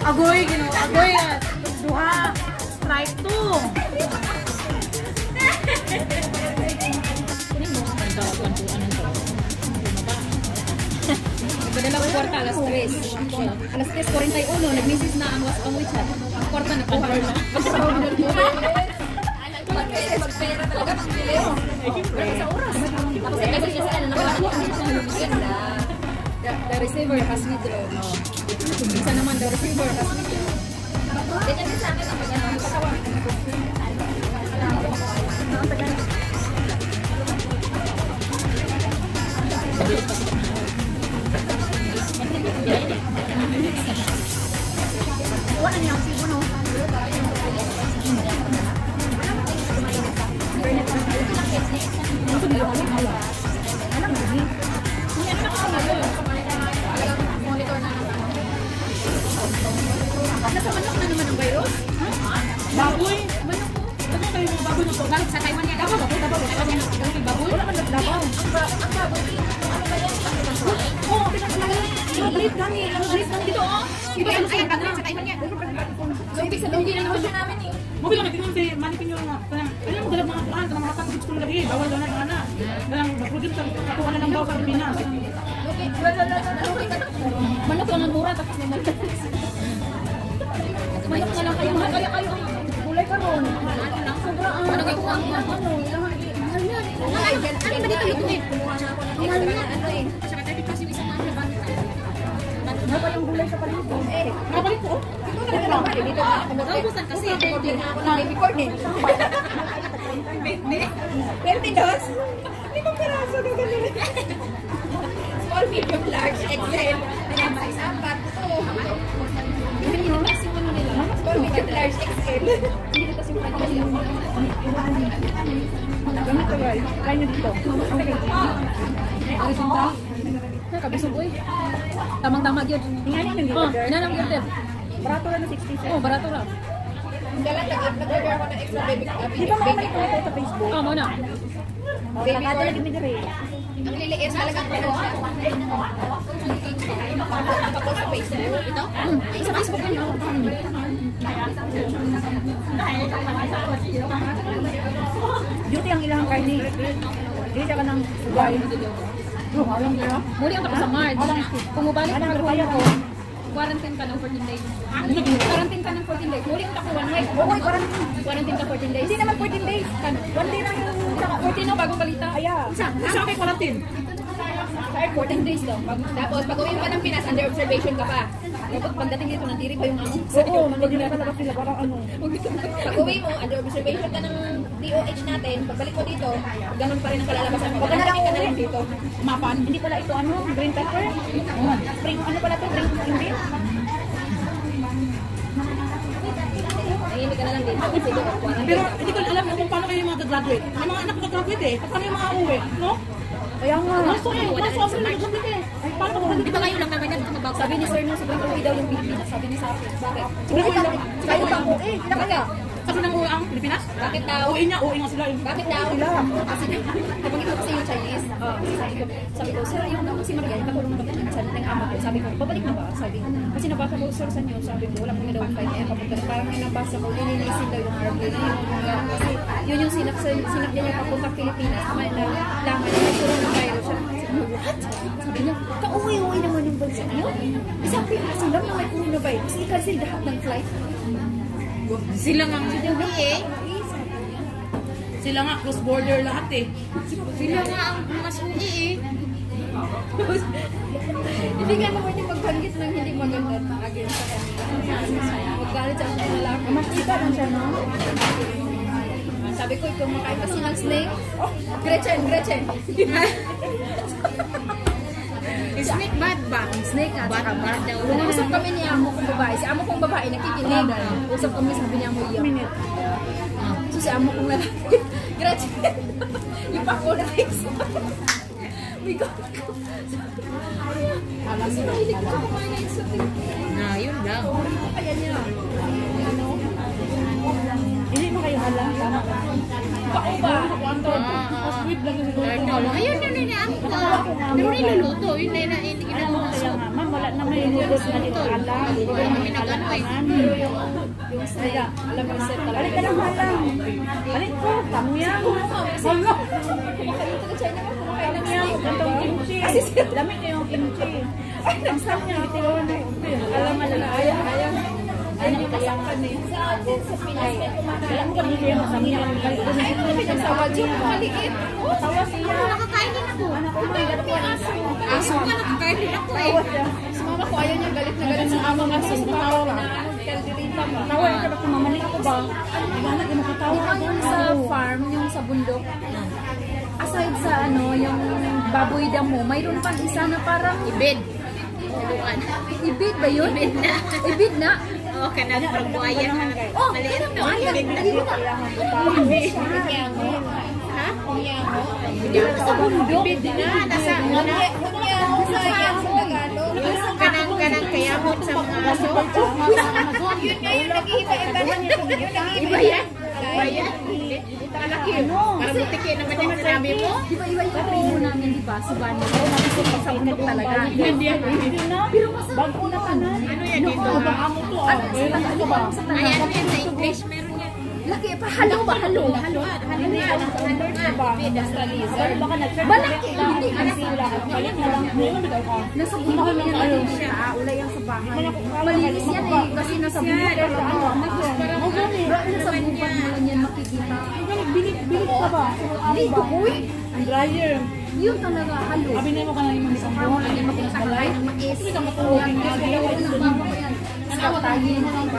Agoy, gino, agoy. Duha. Strike 2. Padala ko kwarta alas 3. Alas 3:41, nag-message na ang wasang WeChat. Ang kwarta na kuha na. Magpera talaga ng bili. Sa oras. Tapos ay message niya sa ano, the receiver has withdrawn. Isa naman, the receiver has withdrawn. Ganyan din sa akin ang pag-ano. Wala niya ang sibo, no? Nasa manok na naman ang virus? Baboy? Manok po? Ano kayo yung baboy na po? Galit sa Taiwan yan. Dabaw? Baboy? Wala man nagdabaw. Ang baboy? Ano ba yan? Oo, pinakalaga. Nag-breed kami. Nag-breed kami dito, oh. Iba yung kaya ka sa Taiwan yan. So, ibig sabihin, hindi na negosyo namin eh. Mungkin lang, tingnan si Manipin yung alam mo, dalag mga kuhaan, mga katapos ko lagi. Bawal daw na yung anak. Dalang mag-produce, kakuha na ng baw sa Pilipinas. Manok lang ang mura, tapos may manok. Manok na lang kayo. Kaya kayo ang gulay ka ron. Sobra ang ano kayo ang ano. Mahal yan. Ano ba dito ito eh? Mahal yan. Ano eh? Saka tayo kasi isang mga bakit. Ano pa yung gulay sa palito? Eh, nakapalit ko. Dito na ako. Naubusan kasi. Tingnan ako ng baby corn eh. 22? 5 peraso na ganun. Small, medium, large, XL. Size 4. Yun yung kasi ano nila. Small, medium, large, XL. Hindi kasi yung kanya nila. Gamit ko guys. Try nyo dito. Ang sinta. Kabisog eh. Tamang-tama yun. Tingnan nyo dito. Nanang yun. Barato lang na 60. Oh, barato lang. Dalan, nag-order ako ng extra baby Di ba makamalit ko ito sa Facebook? Oh, muna. Baby ko lagi may dire. Ang liliit talagang pero siya. Nakapos sa Facebook. Ito? Sa Facebook ko yun. Duty ang ilang karni. Hindi siya ka ng sugay. Muli ang tapos sa March. Kung mabalik na kaya ko, quarantine ka ng 14 days. Quarantine ka ng 14 days. Muli ang takuan. Wait, Okay, quarantine ka 14 days. hindi naman 14 days. 1 day lang yung 14 na bagong balita. Aya. Isa kay quarantine. 14 days daw. Tapos, pag uwi ka ng Pinas, under observation ka pa. Dapat pagdating dito, nandiri pa yung amo. Oo, hindi na palabas sila. Parang ano. Pag uwi mo, under observation ka ng DOH natin, pagbalik mo dito, ganun pa rin ang kalalabasan mo. Huwag ka na lang Ka na uuwi. lang dito. Mapan. Hindi pala ito ano, green pepper. Spring, ano pala ito? Green bean? Ay, hindi ka na lang dito. Kasi dito, quarantine. Pero hindi ko alam kung paano kayo mga graduate. May mga anak ko graduate eh. Paano yung mga uwi? No? Kaya nga. Gusto eh. Gusto ako sila nag-graduate eh. Ay, paano ko Di ba kayo lang naman yan? Sabi ni Sir, no, sobrang uwi daw yung Pilipinas. Sabi ni Sapi. Bakit? Kayo pa ako eh. Sila kaya. Sabi ng uwi ang Pilipinas? Bakit daw? Uwi niya, uwi nga sila eh. Bakit daw? Kasi nabanggit ko kasi yung Chinese. Sabi ko, sir, yung si Maria, nakulong naman ng Chinese ng ama ko. Sabi ko, babalik na ba? Sabi ko, kasi nabasa ko, sir, sa news. Sabi ko, wala kong daw fight niya. Kapunta parang may nabasa ko, nilinisin daw yung RB na yun. Kasi yun yung sinap niya papunta Pilipinas. May laman niya, coronavirus siya. What? Sabi niya, kauwi-uwi naman yung bansa niyo. Isang Pilipinas lang na may coronavirus. Kasi lahat ng flight. Sila nga eh. Sila nga, cross-border lahat eh. Sila nga ang mas uwi eh. Hindi nga naman yung magbanggit ng hindi maganda against sa kanila. Maggalit siya ang lalaki. Makita lang siya, no? Sabi ko, ikaw makain kasi ng snake. Oh, Gretchen. Snake bad ba? Snake at saka bad daw. Usap kami ni amo kong babae. Si amo kong babae nakikinig. Usap kami, sabi niya mo iyak. So si amo kong lalaki. Gretchen. Yung pa ko na my God. Alam mo, mahilig ko kumain na exotic. Na, yun lang. Kaya niya. Hindi mo kayo halang. Tama ka. Pao ba? Sweet lang yung siguro. Ayun, yun, yun, yun. Pero niluluto. Yun, hindi ginagawa. Ma'am, wala wala na may noodles na dito alam. Hindi ko naman alam. Pero yung saya, alam mo set talaga. Balik ka lang halang. Balik ko, tamyang. Hala. Kumakain ka na China mo, kumakain lang Tamyang, gantong kimchi. Lamig na yung kimchi. Ang sarap niya, bitiwan na yung alam na ayaw. Ay, nakakasakan eh. Sa Pinas, may kumakain. alam ko dito yung masami na yung galit. Ay, ano namin ang sawa dyan? Maliit. Tawa siya. Nakakain din ako. Nakakain din ako. Aso nga, nakakain din ako eh. Si mama ko ayaw niya galit na galit sa amo nga sa Tawa lang. kalderita ba. Tawa ka ba kumamalik ako ba? Gana ka nakatawa ka Yung sa farm, yung sa bundok, aside sa yung baboy damo, mayroon pang isa na parang Ibid. ibid ba yun? Ibid na. Oo, kanang pagbuayan. Oh, Maliit na. ibid na. Ha? Sa bundok. Ibid na. Nasa kanang kayamot sa mga aso. Yun nga yung nag-iiba-iba. Iba yan? Iba yan? Malaki yun. Parang butiki naman yung sinabi mo. Di ba iba yung primo namin, di ba? Si Bani. Sa bundok talaga. Hindi na. Pero masarap. Bago na kanan. Ano yan dito? Amo to. Ano sa Tagalog? Sa Ayan Tagalog. yan sa English. Meron yan. Laki pa. Halo ba? Halo. Halo nga. Ibid. Baka nag-trip. Malaki. Hindi. Sila. Balik na lang. Ngayon bitaw ka. Nasa bundok yan ano siya. Ulay yan sa bahay. Malinis yan eh. Kasi nasa bundok. Nasa gubat mo lang yan makikita. Bilit ka ba? Dito, uy. Ang dryer. Yun talaga. Halo. Abi na mo ka na yung isang buwan. Hindi makita ka lang. Mais. Hindi ka matulog. Tayin.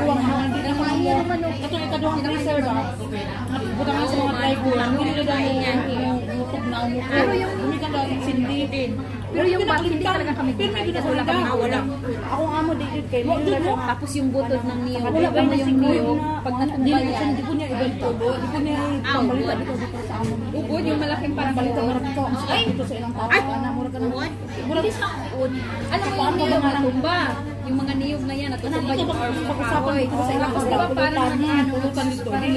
Ito yung kaduhang freezer ba? Buta nga sa mga plywood. Hindi na dahil yung YouTube na umupo. Pero yung- Hindi ka dahil sindi din. Pero yung bat, hindi talaga kami Pero may kasi wala ginagawa. kami Wala. Ako nga mo dito kay mo. Tapos yung butod ng niyog. Wala ba Alam mo yung niyog? Pag Hindi natumbal yan. Hindi ko niya ibang tubo. Hindi ko niya pambalita dito sa amo. Ubod, yung malaking parang Balita balita. marap ko. Ang sakit dito sa ilang tao. Mura ka na. Mura Hindi siya uod. Alam mo yung niyog natumba. Yung mga niyog na yan, natutumba yung arm ng kahoy. Tapos di ba parang Pulutan dito. Dili.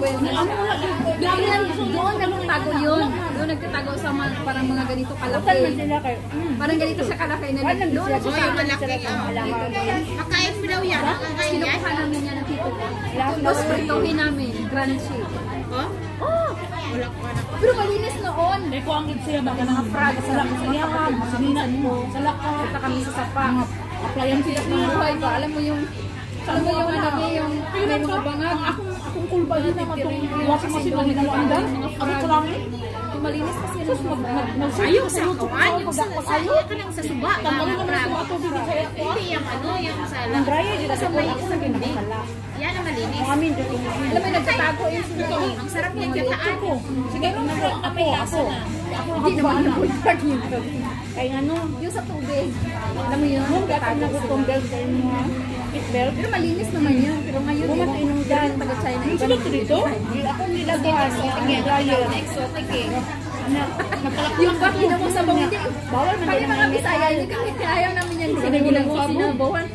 doon nagtatago yun. Doon nagtatago sa parang mga ganito kalaki. Sila kayo. Parang ganito siya kalaki na doon Oh, yung nagtatago. malaki. Makain mo daw yan. Makain yan. Kinukuha namin yan ng tito ko. Tapos pritohin namin, crunchy. Oh? Oh! Wala ko na. Pero malinis noon. May ko ang siya baka mga frag sa lak sa yahan. Sininan mo. Sa lak ka. Punta kami sa sapa. Applyan sila Yung buhay ko, alam mo yung ano niya, yung may mga bangag. Akong kulba din naman itong iwasan mo sila nila mo andan. Ako sa langit. Malinis kasi Sus, Ayaw sa kawan. Yung sa ka lang sa suba. Tanggalin naman sa mga tubig sa ito. Hindi yung ano, yung sa Ang dryer dito sa may sa gindi. yan ang malinis. Mga amin dito. alam mo yung nagtatago yung sila. Ang sarap yan kataan. Sige, ako. Hindi naman nagtag yun. Kaya ano, Yung sa tubig. Alam mo yun, nung gata nagtatago na sila. gutong belt sa inyo. Pit belt. Pero malinis naman yun. Pero ngayon, Bumas yung inong dyan. taga-China. Yung silot dito? Ako nilagawan. Ang dryer. Exotic eh. Yung bat, mo sa bawang hindi. Bawal man Kami din mga ang Bisaya, hindi kami ayaw namin yan. Kasi sinabawan.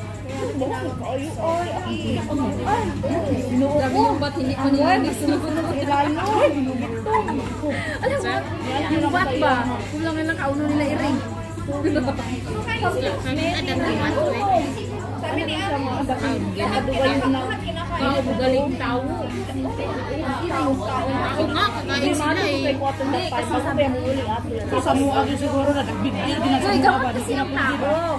Grabe yung bat, hindi ko nilinis. Ilalo. Alam mo, yung bat ba? Kulang na lang kauno nila i-ring. Sabi ni Amo. Galing tao. Ako nga, kakain sila eh. Hindi, kasi sabi mo, Sa mo agi siguro na nagbigay din so, ikaw kasi yung tao.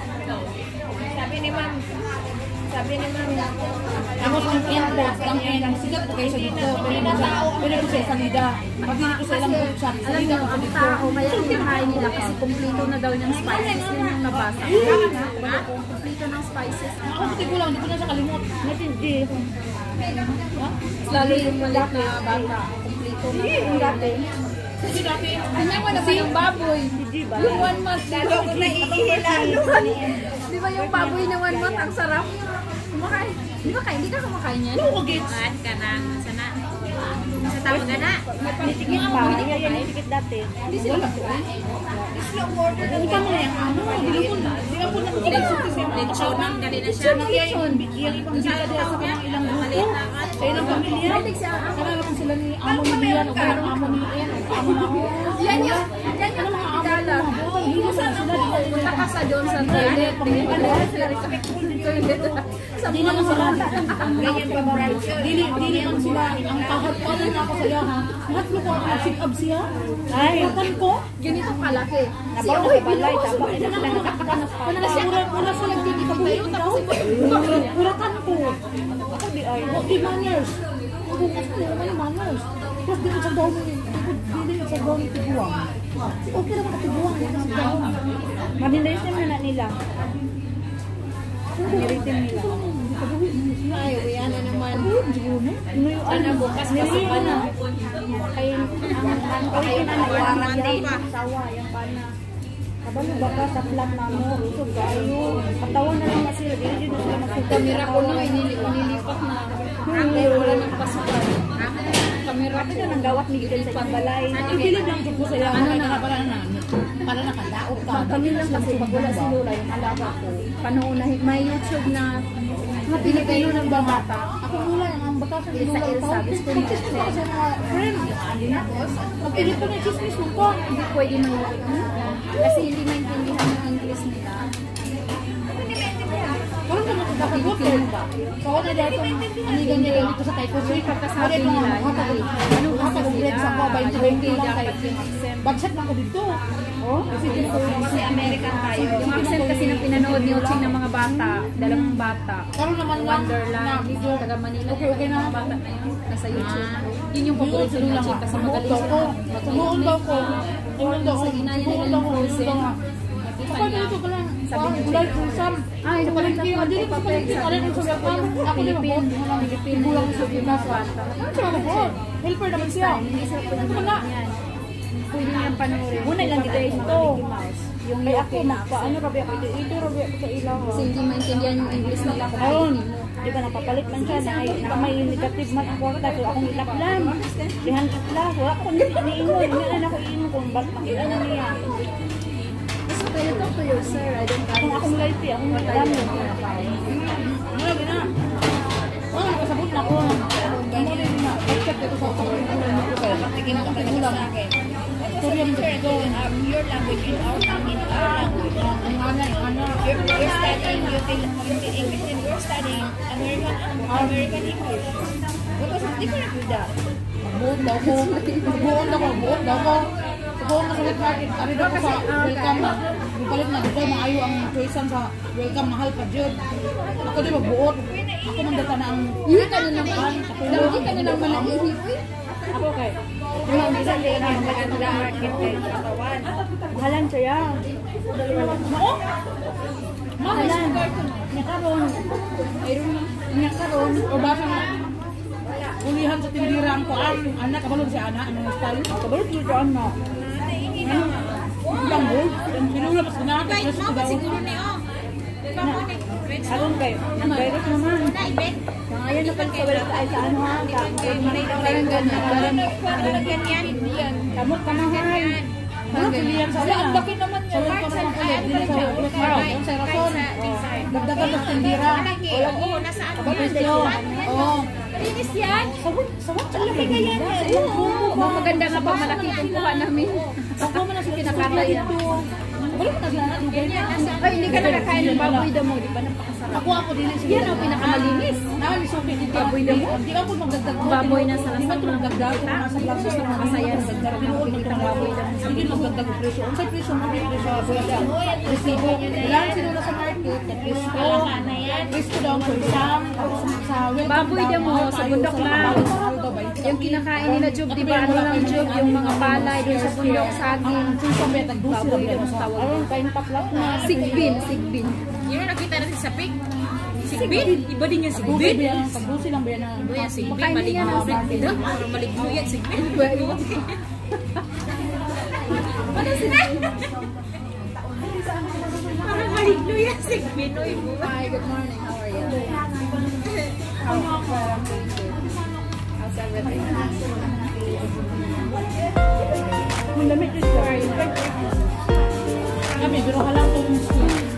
Sabi ni Ma'am, Ako sa airport, ang sigat ko kayo sa dito. Pero ko sa salida. Pag hindi ko sa ilang group chat, Alam niyo, ang tao, kaya kinahain nila kasi kumpleto na daw yung spices. Yun yung nabasa. Kumpleto ng spices. Ako hindi ko lang, hindi ko na siya kalimot. Natindi. Lalo yung maliit na bata. Kumpleto na. Yung dati. Kasi dati, Tingnan mo naman yung baboy. Yung 1 month. lalo ko naiihilalo. Di ba yung baboy na 1 month ang sarap? Kumakain. Di ba kain? Hindi ka kumakain yan? no gets. At ka na, sana. Sa tawag na na. Nitikit pa. Yan nitikit dati. Hindi sila kumakain. Ang tama yan. Ano? Hindi ko na. Hindi ako na Lechon ng ganina siya. Yung ibang sila diya sa mga ilang grupo. Sa ilang pamilya. Mahilig siya. Karala kung sila ni Amo ni Lian o kaya ng Amo ni Ian o Amo na ako. Yan yung mga idala. Punta ka sa doon sa toilet. Tingin ka na sila rin sa toilet. Sa Hindi naman sila. Ganyan pa bright yun. Dili man sila. Ang kahapon na ako sa'yo ha. Hatlo ko ako sit-up siya. Ay. Hatan ko. ganito kalaki. Nabaw na balay, tapos na sila nakakapanas pa. Una sa nagtitikabuhin daw. Urakan ko. Ako di ay. Di manners. Bukas ko may manners. Tapos dito sa daw dili sa daw ni tiguang. Okay naman ka tiguang. Madindayin na nila. Niritin nila. Ay, ano naman. Ano bukas kasi pana. Kay ang kawin na nawaran din. Sawa yung pana. Kabalo baka sa plat na mo. Usog kayo. Patawan na lang sila. Dili na sila magsuka. Kamera ko na inilipat na. Kaya wala nang pasukan. Kamera ko. Ito nang gawat ni Gidel sa ibang balay. Pipili lang ko sa iyo. Para nakadaot ka. Kami lang kasi pag wala si Lola yung alaga ko. Panoonahin. May YouTube na mga Pilipino ng bata. Ako mula ang bata sa Sa Elsa. Gusto niya. Kasi mga friend. Magpili ko na chismis mo ko. Hindi pwede man kasi hindi maintindihan ng English nila. Parang naman ito kakagot ba? So, wala dito anigan nila dito sa Taiko Street. Pagkasabi nila, Ano hatag ang grade sa mga 20 lang kayo. Bagsak lang ko dito. Oh, Kasi American tayo. yung accent kasi na pinanood ni Oching ng mga bata, dalawang bata. Karon naman lang Wonderland, taga Manila. Okay na. Mga bata na yun, nasa YouTube. Yun yung paborito ni Oching kasi magaling siya. Tumuon daw ko. Tumuon daw ko. Sa ina niya Tumuon nila daw yung ko. frozen. Kapag Nakita niya. dito ka lang. Sabi niya, Gulay pusam. Ay, Sa palengke. Dili sa palengke. Alin yung sa welcome. Ako din ako. Philippine Bulang sa Pinas. Ano siya ako? Helper naman siya. Hindi siya pwede Ano na? yan. Pwede niyang panoorin. Muna lang kita ito. Yung Kaya Mickey ako Mouse. magpaano rabi ako ito rabi ako sa ilaw. Kasi hindi maintindihan yung English nila. Ayun, di ba napapalit man siya na may negative man ang kwarta so akong ilaplan. Dihan itla, wala ko niingon, hindi na ako iingon kung ba't ano niya. So, kayo talk to your sir. I don't know. Akong life akong alam yun. Ano gina? Oh, kasabot na ko. Ano rin na? Check dito sa ako. Tingin ko pa sa akin. Sorry ang dito. Your language in our language. Ang ana. You're studying English and you're studying American English. What was different with that? Buon daw ko. Buon daw ko. Buon na sa wet market. Ari daw ko sa welcome. Ipalit na dito maayo ang choicean sa welcome mahal pa jud. Ako di magbuot. Ako man data na ang Yun ka na naman. Lagi ka na naman naihip eh. Ako kay. Yung isa din ang maganda market kay katawan. Mahalan siya. Mao? Mahalan. Nya karon. Mayroon na. Nya karon. O baka nga ulihan sa tindira ang kuan. Anak kabalon si ana ang style. Kabalo dito ano. Ang gold. Pinula pas na ka sa daw. Karon kay. Ang virus naman. Ngayon na pag wala tayo sa ano ha. Parang ganyan. Kamot kamahan. Ano pilihan sa Ang laki naman Sa welcome sa ulit. Dili sa wet market. Sa rason. Dagdagan ng tindira. Presyo. Oo. Linis yan. Sawat sa laki kaya na. Mga maganda nga pa malaki yung kuha namin. Ako man na sa Kinakata yan. Wala ko na sa Ay, hindi ka nakakain ng baboy damo. Di ba napakasarap? Ako din sa Yan ang pinakamalinis. Nalisupin dito. Baboy daw. Hindi ako magdagdag. Baboy na sa Di man ito magdagdag. Nasa blasos na mga Masaya. magdagdag. Pinuot mo itong baboy daw. Hindi magdagdag ang presyo. Ang sa presyo mo may presyo. Resibo. Wala rin sila sa market. Presko. Presko daw ang isang. Sa welcome Baboy daw, damo, mahal sa tayo, bundok sa lang. mahal daw ba? Yung kinakain nila Job, di ba? Ano lang Job? Yung mga palay doon sa bundok, saging. Ang susong betag doon sila. Baboy daw ang tawag. Ayun, kain paklap na. Sigbin, sigbin. Yun ang nakita natin sa pig. Sigbin? Iba din yung Dusi sigbin. ba yan? Pag-dusi lang ba yan? Iba yung sigbin. Makain din yan ang sigbin. Parang maligno yan sigbin. Ano sila? Parang maligno yan sigbin. Oy, Hi, good morning. How are you? How's everything? Malamit yun siya. Kami, pero ka lang itong